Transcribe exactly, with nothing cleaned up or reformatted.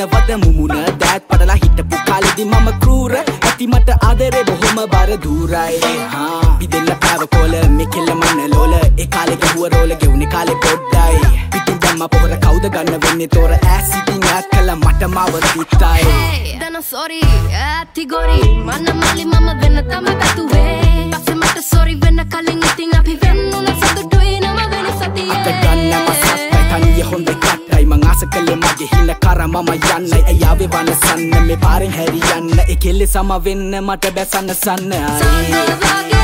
මොනවද මුමුණ දැත් පඩලා හිටපු කාලෙදි මම කෲර ඇති මට ආදරේ බොහොම බර දුරයි හා පිදෙන්න පාව කොල මෙකෙල්ල මන ලෝල ඒ කාලේ ගැහුව රෝල ගෙවුනේ කාලේ පොඩ්ඩයි පිටින් දැම්ම පොර කවුද ගන්න වෙන්නේ තොර ඇස් ඉතින් ඈත් කළා මට මාව තිත්තයි දන සෝරි ඇති ගොරි මන මලි මම වෙන්න තම පැතුවේ පස්සේ මට සෝරි වෙන්න කලින් ඉතින් අපි වෙන්නුන සතුටුයි නම වෙන සතියේ අත ගන්න මසස්පයි තනිය හොඳ කට්ටයි මං ආස කළේ මගේ හින කර මම යන්නයි එයාවේ වනසන්න මේ පාරෙන් හැරි යන්න ඒ කෙල්ලේ සම වෙන්න මට බැසන්න සන්න සන්න